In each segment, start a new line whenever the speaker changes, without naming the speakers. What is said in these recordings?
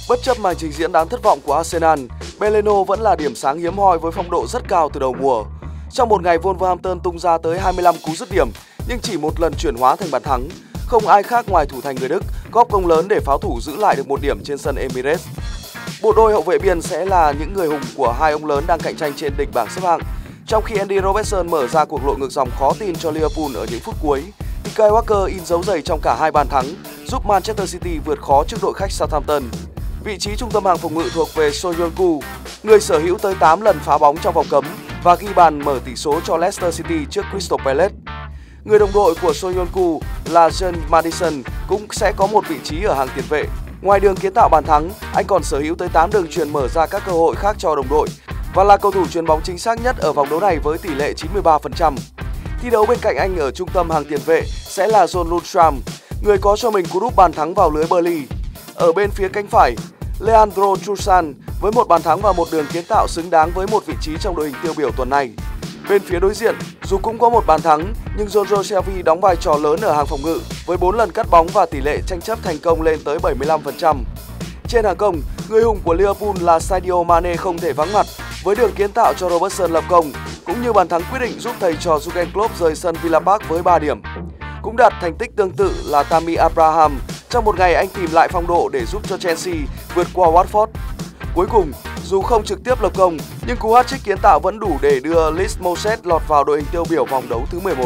Bất chấp màn trình diễn đáng thất vọng của Arsenal, Beleno vẫn là điểm sáng hiếm hoi với phong độ rất cao từ đầu mùa. Trong một ngày Wolverhampton tung ra tới 25 cú dứt điểm, nhưng chỉ một lần chuyển hóa thành bàn thắng. Không ai khác ngoài thủ thành người Đức góp công lớn để pháo thủ giữ lại được một điểm trên sân Emirates. Bộ đôi hậu vệ biên sẽ là những người hùng của hai ông lớn đang cạnh tranh trên đỉnh bảng xếp hạng. Trong khi Andy Robertson mở ra cuộc lội ngược dòng khó tin cho Liverpool ở những phút cuối, thì Kyle Walker in dấu giày trong cả hai bàn thắng, giúp Manchester City vượt khó trước đội khách Southampton. Vị trí trung tâm hàng phòng ngự thuộc về Soyuncu, người sở hữu tới 8 lần phá bóng trong vòng cấm và ghi bàn mở tỷ số cho Leicester City trước Crystal Palace. Người đồng đội của Soyuncu là James Maddison cũng sẽ có một vị trí ở hàng tiền vệ. Ngoài đường kiến tạo bàn thắng, anh còn sở hữu tới 8 đường chuyền mở ra các cơ hội khác cho đồng đội và là cầu thủ chuyền bóng chính xác nhất ở vòng đấu này với tỷ lệ 93%. Thi đấu bên cạnh anh ở trung tâm hàng tiền vệ sẽ là John Lundstram, người có cho mình cú đúp bàn thắng vào lưới Burnley. Ở bên phía cánh phải, Leandro Trossard với một bàn thắng và một đường kiến tạo xứng đáng với một vị trí trong đội hình tiêu biểu tuần này. Bên phía đối diện, dù cũng có một bàn thắng, nhưng Jojo Shelby đóng vai trò lớn ở hàng phòng ngự với 4 lần cắt bóng và tỷ lệ tranh chấp thành công lên tới 75%. Trên hàng công, người hùng của Liverpool là Sadio Mane không thể vắng mặt với đường kiến tạo cho Robertson lập công, cũng như bàn thắng quyết định giúp thầy trò Jurgen Klopp rời sân Villa Park với 3 điểm. Cũng đạt thành tích tương tự là Tammy Abraham trong một ngày anh tìm lại phong độ để giúp cho Chelsea vượt qua Watford. Cuối cùng, dù không trực tiếp lập công, nhưng cú hat-trick kiến tạo vẫn đủ để đưa Leeds Moses lọt vào đội hình tiêu biểu vòng đấu thứ 11.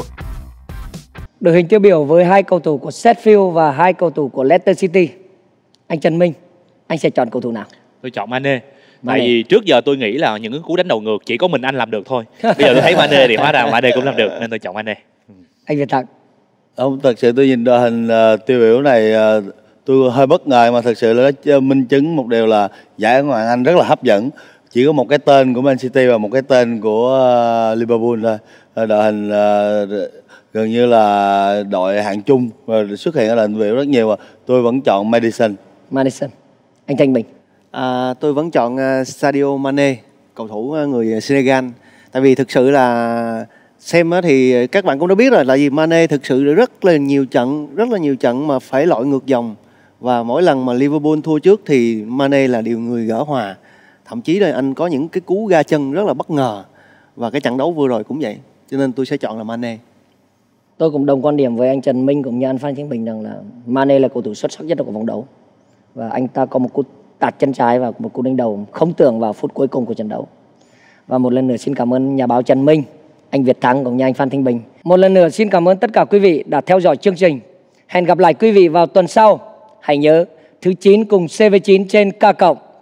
Đội hình tiêu biểu với 2 cầu thủ của Sheffield và 2 cầu thủ của Leicester City. Anh Trần Minh, anh sẽ chọn cầu thủ nào?
Tôi chọn Mane. Tại vì trước giờ tôi nghĩ là những cái cú đánh đầu ngược chỉ có mình anh làm được thôi. Bây giờ tôi thấy Mane thì hóa ra Mane cũng làm được nên tôi chọn Mane.
Anh Việt Thắng.
Không, thật sự tôi nhìn đội hình tiêu biểu này tôi hơi bất ngờ, mà thật sự là nó minh chứng một điều là giải Ngoại hạng Anh rất là hấp dẫn. Chỉ có một cái tên của Man City và một cái tên của Liverpool thôi. Đội hình gần như là đội hạng chung và xuất hiện ở đội biểu rất nhiều. Tôi vẫn chọn Maddison.
Anh Thanh Bình.
Tôi vẫn chọn Sadio Mane, cầu thủ người Senegal. Tại vì thực sự là xem thì các bạn cũng đã biết rồi, là vì Mane thực sự rất là nhiều trận mà phải lội ngược dòng, và mỗi lần mà Liverpool thua trước thì Mane là điều người gỡ hòa. Thậm chí là anh có những cái cú ga chân rất là bất ngờ, và cái trận đấu vừa rồi cũng vậy, cho nên tôi sẽ chọn là Mane.
Tôi cũng đồng quan điểm với anh Trần Minh cũng như anh Phan Chính Bình rằng là Mane là cầu thủ xuất sắc nhất của vòng đấu, và anh ta có một cú tạt chân trái và một cú đánh đầu không tưởng vào phút cuối cùng của trận đấu. Và một lần nữa xin cảm ơn nhà báo Trần Minh, anh Việt Thắng cũng như anh Phan Thanh Bình. Một lần nữa xin cảm ơn tất cả quý vị đã theo dõi chương trình. Hẹn gặp lại quý vị vào tuần sau. Hãy nhớ thứ 9 cùng CV9 trên K cộng.